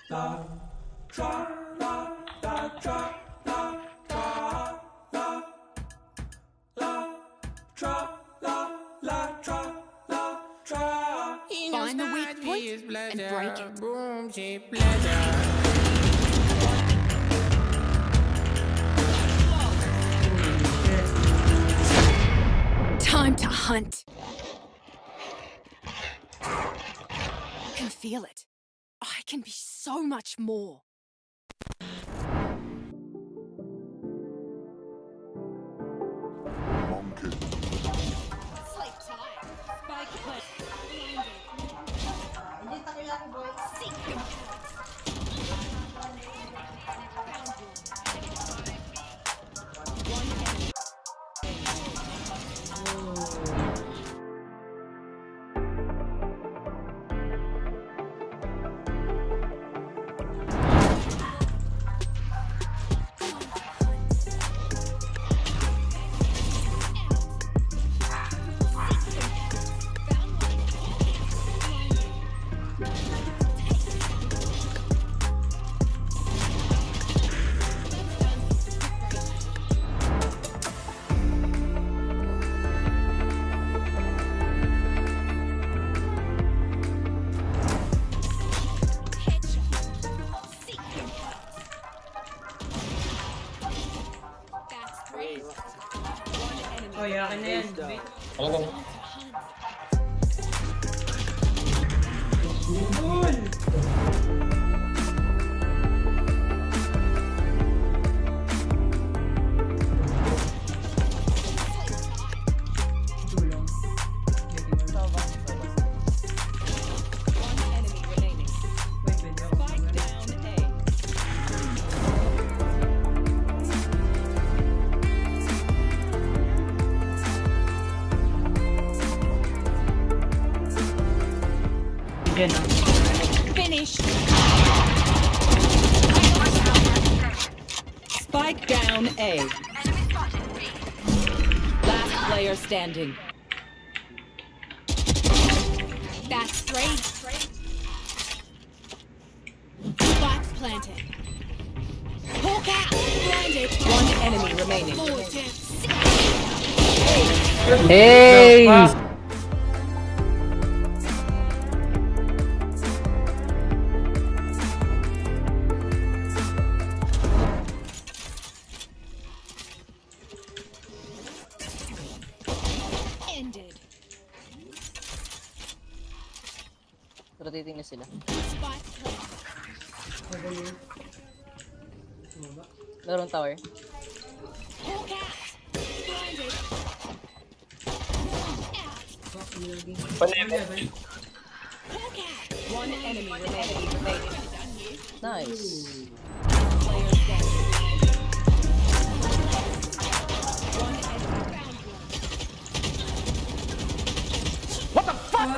Find the weak point and break it. Time to hunt. I can feel it. I can be so much more. Sleep tight. Spike Plat. Oh, yakin na yan. Oo. Finish. Spike down A. Last player standing. That's three. Spike's planted. Hawk out. Blinded. One enemy remaining. Hey! Ended. Rotating na sila. Spike planted. Meron tower. Hawk out. Blinded. Hawk out. One enemy remaining. Nice. Player standing. One enemy found one. What the fuck?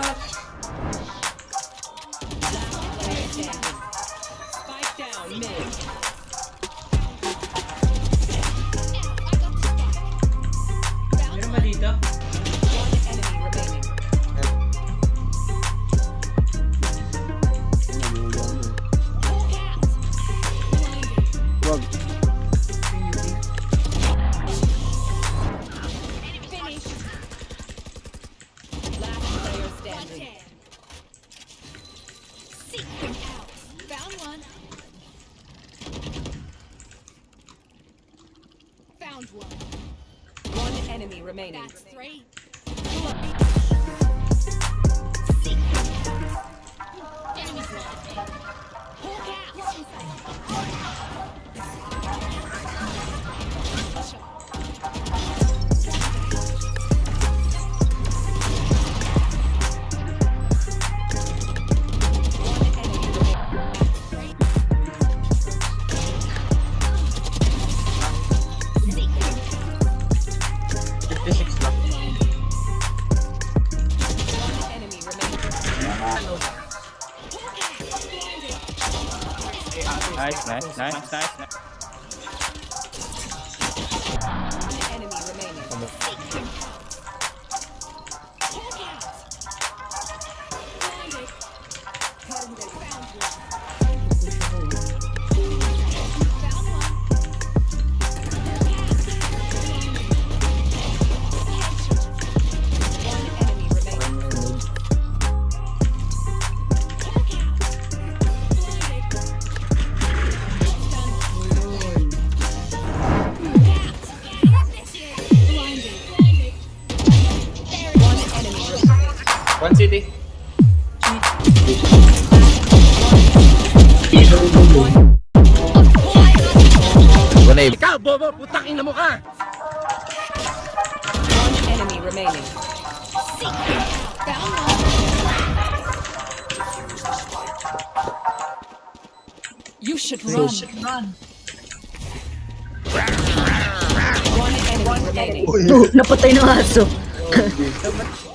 Last player standing. Spike down mid. Meron ba dito? One enemy remaining. Hawk out. Blinded. Wag. Finish. Last player standing. Seek them out. Found one. Found one. One enemy remaining. That's three. Seek them out. Enemy spotted. Hawk out. Nice. Enemy remaining. Hawk out. Blinded. Found one. Babe. Ikaw, bobo, putang ina mo ka! One enemy remaining. You should run. One enemy remaining. Napatay ng aso.